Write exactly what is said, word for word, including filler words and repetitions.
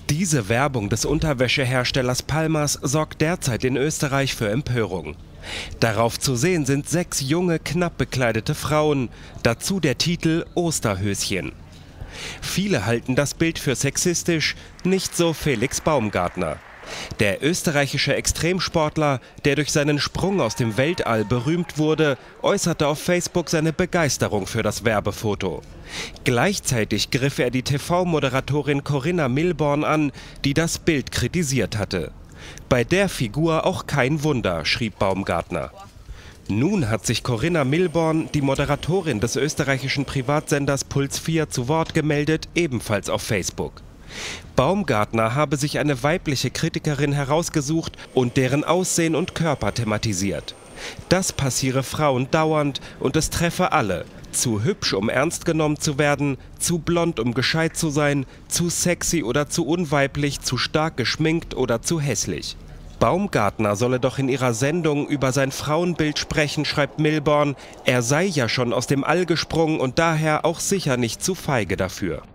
Diese Werbung des Unterwäscheherstellers Palmers sorgt derzeit in Österreich für Empörung. Darauf zu sehen sind sechs junge, knapp bekleidete Frauen, dazu der Titel Osterhöschen. Viele halten das Bild für sexistisch, nicht so Felix Baumgartner. Der österreichische Extremsportler, der durch seinen Sprung aus dem Weltall berühmt wurde, äußerte auf Facebook seine Begeisterung für das Werbefoto. Gleichzeitig griff er die T V-Moderatorin Corinna Milborn an, die das Bild kritisiert hatte. Bei der Figur auch kein Wunder, schrieb Baumgartner. Nun hat sich Corinna Milborn, die Moderatorin des österreichischen Privatsenders Puls vier, zu Wort gemeldet, ebenfalls auf Facebook. Baumgartner habe sich eine weibliche Kritikerin herausgesucht und deren Aussehen und Körper thematisiert. Das passiere Frauen dauernd und es treffe alle. Zu hübsch, um ernst genommen zu werden, zu blond, um gescheit zu sein, zu sexy oder zu unweiblich, zu stark geschminkt oder zu hässlich. Baumgartner solle doch in ihrer Sendung über sein Frauenbild sprechen, schreibt Milborn. Er sei ja schon aus dem All gesprungen und daher auch sicher nicht zu feige dafür.